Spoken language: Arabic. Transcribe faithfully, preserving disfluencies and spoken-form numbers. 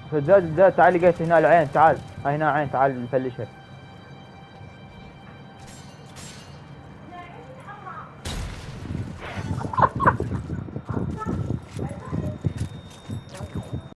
فزاز زاز تعال، لقيت هنا العين، تعال هاي هنا عين، تعال نفلشها.